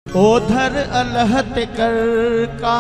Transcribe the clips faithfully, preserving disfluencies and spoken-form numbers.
Other अलहत कर का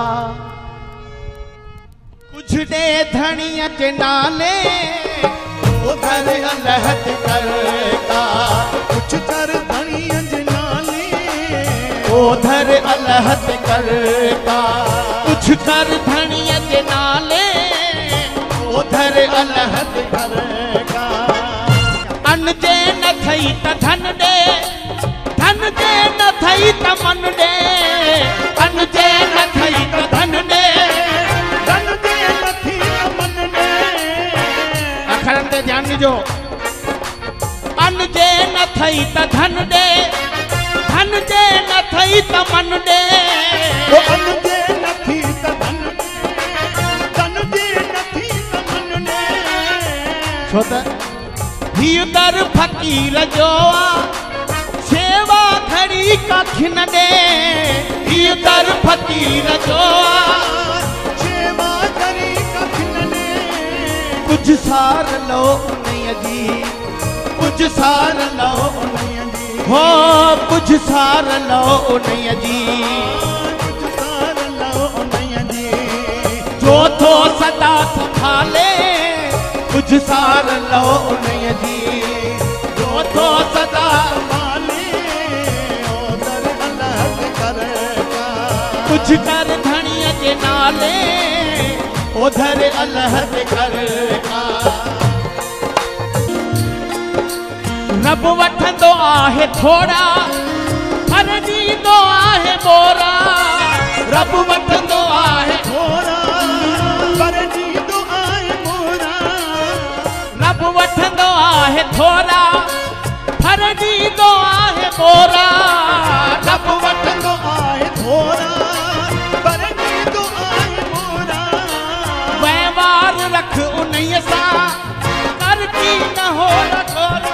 कुछ दे धनिया के नाले, ओधर अलहत कर का कुछ कर धनिया के नाले, ओधर अलहत कर का कुछ कर धनिया के नाले, ओधर अलहत कर का। अन जे न थई त धन दे, धन जे न थई त मन दे, अन जे न थई त धन दे, धन जे न थी त मन दे। अखरन ते ध्यान दीजो। अन जे न थई त धन दे, धन जे न थई त मन दे, ओ अन जे न थी त धन दे, धन जे न थी त मन दे। छो त ही दर फकीर जो सेवा खड़ी का खिन दे, ही दर फकीर जो सेवा खड़ी का खिन दे। कुछ सार लो उन्हें जी, कुछ सार लो उन्हें जी, हो कुछ सार लो उन्हें जी, कुछ सार लो उन्हें जी। जो तो सदा संभाले, कुछ सार लो उन्हें जी, जो तो सदा संभाले, ओधर अलहत कर का कुछ कर धनिया के नाले, ओधर अलहत कर का। रब वठंदो आहे थोड़ा, पर ॾींदो आहे मोरा, रब वठंदो आहे थोड़ा, पर ॾींदो आहे मोरा। रब वठंदो आहे थोड़ा, पर ॾींदो आहे मोरा, रब वठंदो आहे थोड़ा, पर ॾींदो आहे मोरा। वहिंवार रख उन्हीअ सां, कर की न हो रखोरा।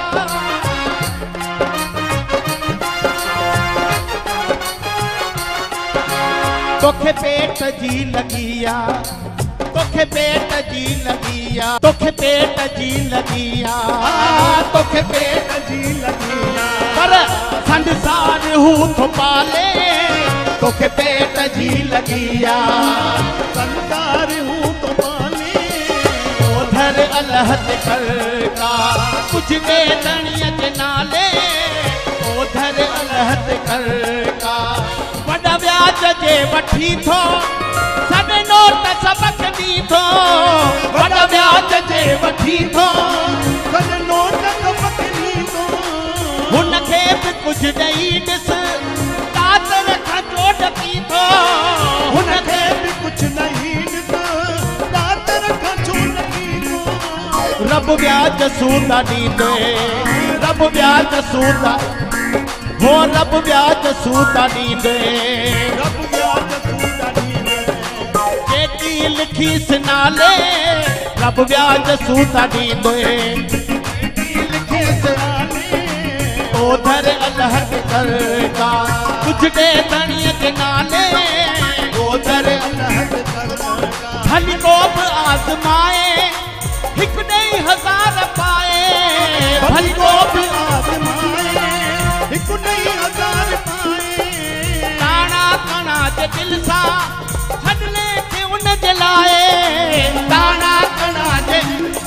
तोखे पेट जी लगिया, तोखे पेट जी लगिया, तोखे पेट जी लगिया, तोखे पेट जी लगिया, पर संसार हूँ थो पाले, तोखे पेट जी लगिया, संसार हूँ तो पाले। ओधर अलहत कर का कुछ दे धनिया के नाले, ओधर अलहत कर का। वॾा व्याज जे वठी थो, सॾ नोट सबक दी थो, वॾा व्याज जे वठी थो, सॾ नोट सबक दी थो। हुनखे बि कुझु ॾेई ॾिस, कातर खां चोट की थो, हुनखे बि कुझु नहीं ॾिस, कातर खां चोट की थो। रब व्याज सूदा ॾींदे, रब व्याज सूदा, हो रब व्याज सूदा ॾींदे, रब व्याज सूदा ॾींदे। जेकी लिखी सिनाले, रब व्याज सूदा ॾींदे, लिखे सिनाले, ओधर अलहत कर का कुछ दे धनिया के नाले, ओधर अलहत कर का। भली को बि आज़माए, हिकु ॾेई हज़ार पाए, भली को बि आज़माए, हिकु ॾेई हज़ार पाए। ताना ताना जे दिल सां छॾले खे उन जे लाइ, ताना ताना जे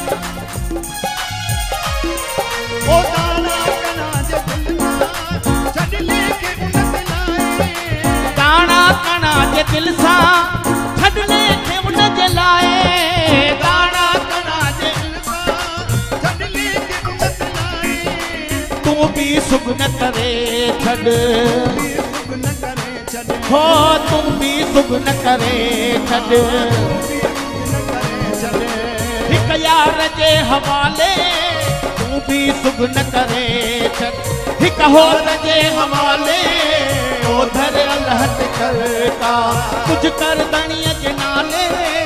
ओ ताना ताना जे दिल सां छॾले खे उन जे लाइ, ताना ताना जे दिल सां छॾले खे उन जे लाइ, ताना ताना जे दिल सां छॾले खे उन जे लाइ। तूं बि सुगन करे छॾ, सुगन करे छॾ, हो तूं बि सुगन करे छॾ, सुगन करे छॾ। हिक यार जे हवाले, तूं बि सुगन करे छॾ, हिक होर जे हवाले, ओधर अलहत कर का कुछ कर धनिया के नाले,